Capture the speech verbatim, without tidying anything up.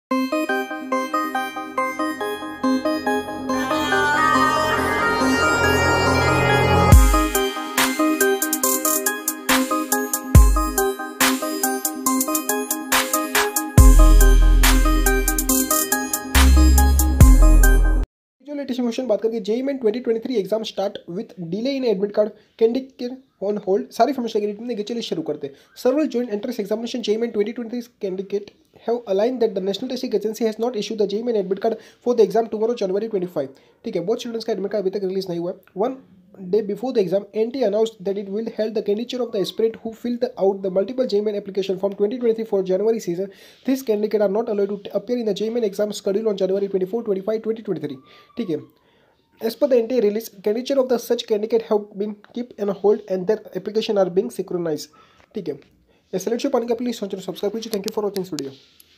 Latest information बात करके JEE Main twenty twenty three exam start with delay in admit card candidate on hold सारी information देखिए। चलिए शुरू करते हैं। Several joint entrance examination J E E Main twenty twenty-three candidate have aligned that the National Testing Agency has not issued the J E E Main admit card for the exam tomorrow January twenty-five। ठीक है, बहुत students का admit card अभी तक release नहीं हुआ है। One day before the exam, N T A announced that it will held the candidature of the aspirant who filled the, out the multiple J E E Main application from twenty twenty-three for January season. These candidates are not allowed to appear in the J E E Main exam scheduled on January twenty-fourth, twenty-fifth, twenty twenty-three। ठीक है, as per the N T A release, candidature of the such candidate have been kept on hold and their application are being synchronized। ठीक है, ये select पाने के लिए please subscribe कीजिए। Thank you for watching this video.